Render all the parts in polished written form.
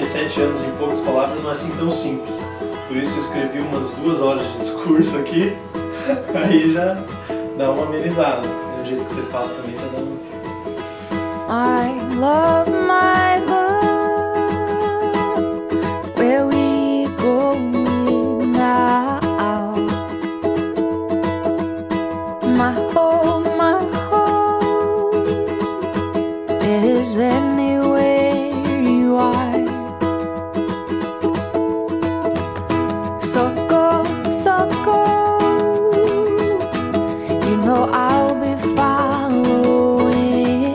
Resumir 7 anos em poucas palavras não é assim tão simples. Por isso eu escrevi umas 2 horas de discurso aqui, aí já dá uma amenizada. Do jeito que você fala também já dá uma... I love my love, where we going now? My home is anywhere you are. So go, you know I'll be following.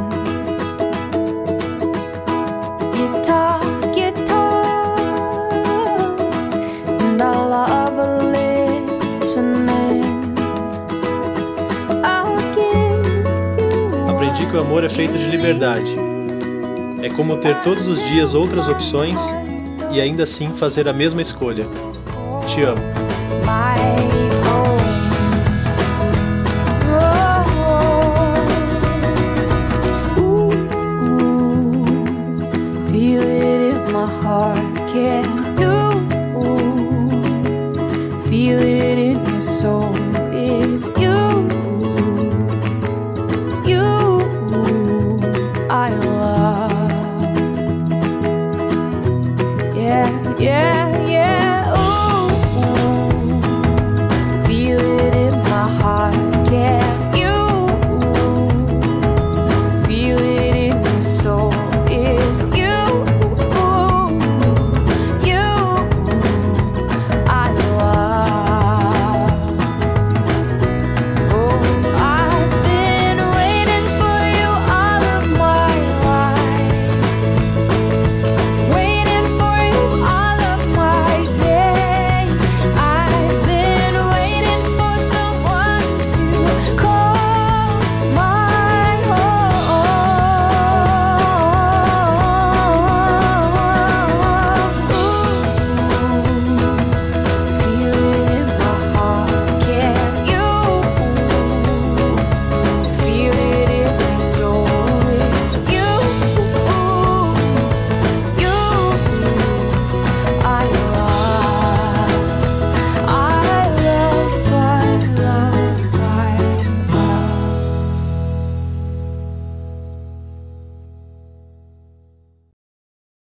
You talk, and I love listening. I'll give you. Aprendi que o amor é feito de liberdade. É como ter todos os dias outras opções e ainda assim fazer a mesma escolha. Te amo. My